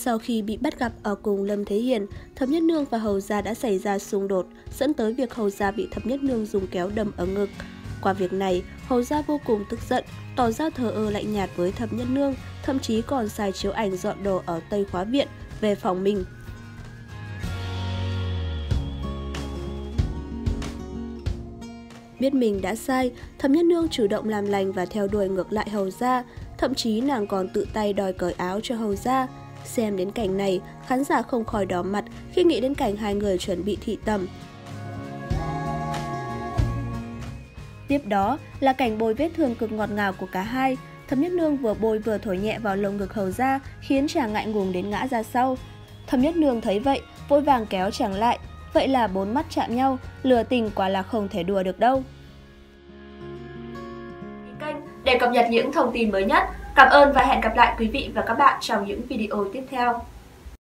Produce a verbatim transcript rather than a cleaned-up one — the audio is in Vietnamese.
Sau khi bị bắt gặp ở cùng Lâm Thế Hiền, Thập Nhất Nương và Hầu Gia đã xảy ra xung đột, dẫn tới việc Hầu Gia bị Thập Nhất Nương dùng kéo đâm ở ngực. Qua việc này, Hầu Gia vô cùng tức giận, tỏ ra thờ ơ lạnh nhạt với Thập Nhất Nương, thậm chí còn xài chiếu ảnh dọn đồ ở Tây Khóa Viện về phòng mình. Biết mình đã sai, Thập Nhất Nương chủ động làm lành và theo đuổi ngược lại Hầu Gia, thậm chí nàng còn tự tay đòi cởi áo cho Hầu Gia. Xem đến cảnh này, khán giả không khỏi đỏ mặt khi nghĩ đến cảnh hai người chuẩn bị thị tẩm. Tiếp đó là cảnh bôi vết thương cực ngọt ngào của cả hai. Thập Nhất Nương vừa bôi vừa thổi nhẹ vào lồng ngực Hầu Gia, khiến chàng ngại ngùng đến ngã ra sau. Thập Nhất Nương thấy vậy, vội vàng kéo chàng lại. Vậy là bốn mắt chạm nhau, lừa tình quả là không thể đùa được đâu. Kênh để cập nhật những thông tin mới nhất. Cảm ơn và hẹn gặp lại quý vị và các bạn trong những video tiếp theo.